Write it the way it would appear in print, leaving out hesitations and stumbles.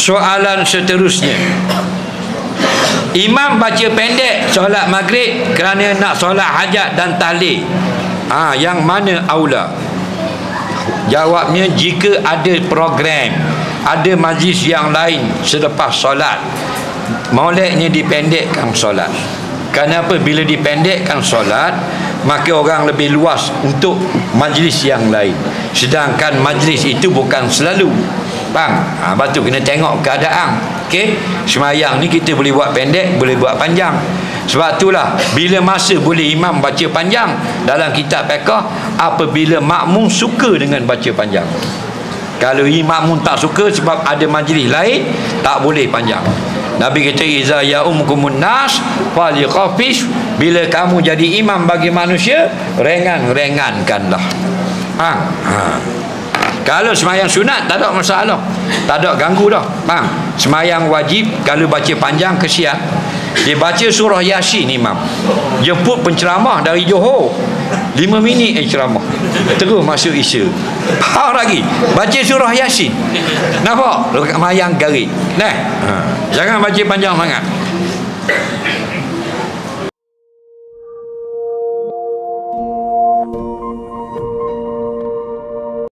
Soalan seterusnya, imam baca pendek solat maghrib kerana nak solat hajat dan tahlil, yang mana aula? Jawabnya, jika ada program, ada majlis yang lain selepas solat, moleknya dipendekkan solat. Kenapa? Bila dipendekkan solat, maka orang lebih luas untuk majlis yang lain, sedangkan majlis itu bukan selalu. Faham? Lepas tu kena tengok keadaan. Okey, semayang ni kita boleh buat pendek, boleh buat panjang. Sebab itulah bila masa boleh imam baca panjang, dalam kitab fiqh apabila makmum suka dengan baca panjang. Kalau makmum tak suka sebab ada majlis lain, tak boleh panjang. Nabi kata, iza ya'umukumun nas faliqafis, bila kamu jadi imam bagi manusia, ringan-ringankanlah. Kalau semayang sunat tak ada masalah, tak ada ganggu dah. Faham? Semayang wajib kalau baca panjang kesian. Dia baca surah Yasin imam, jemput penceramah dari Johor, 5 minit ceramah, terus masuk Isya. Faham lagi? Baca surah Yasin. Nampak? Semayang garik. Jangan baca panjang sangat.